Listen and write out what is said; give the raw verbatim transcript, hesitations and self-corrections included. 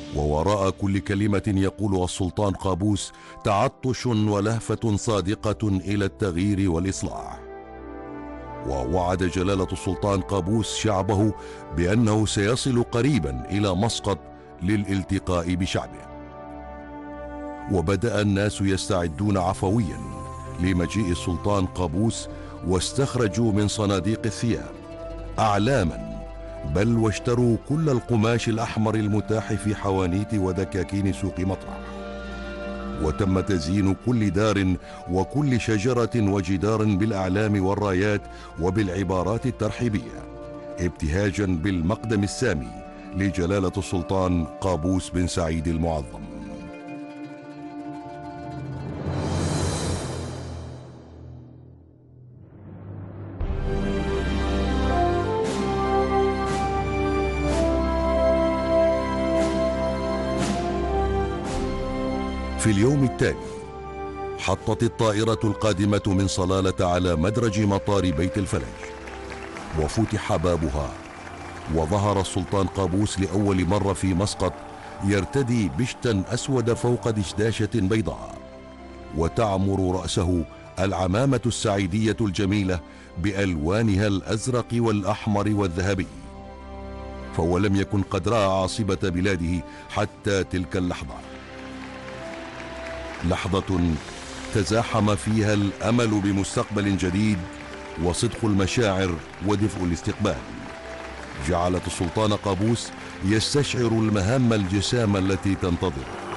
ووراء كل كلمة يقولها السلطان قابوس تعطش ولهفة صادقة إلى التغيير والإصلاح. ووعد جلالة السلطان قابوس شعبه بأنه سيصل قريبا إلى مسقط للالتقاء بشعبه. وبدأ الناس يستعدون عفويا لمجيء السلطان قابوس، واستخرجوا من صناديق الثياب أعلاما، بل واشتروا كل القماش الأحمر المتاح في حوانيت ودكاكين سوق مطرح. وتم تزيين كل دار وكل شجرة وجدار بالأعلام والرايات وبالعبارات الترحيبية، ابتهاجا بالمقدم السامي لجلالة السلطان قابوس بن سعيد المعظم. في اليوم التالي حطت الطائرة القادمة من صلالة على مدرج مطار بيت الفلج، وفتح بابها، وظهر السلطان قابوس لأول مرة في مسقط يرتدي بشتا أسود فوق دشداشة بيضاء، وتعمر رأسه العمامة السعيدية الجميلة بألوانها الأزرق والأحمر والذهبي، فهو لم يكن قد رأى عاصمة بلاده حتى تلك اللحظة، لحظة تزاحم فيها الأمل بمستقبل جديد وصدق المشاعر ودفء الاستقبال. جعلت السلطان قابوس يستشعر المهام الجسامة التي تنتظره.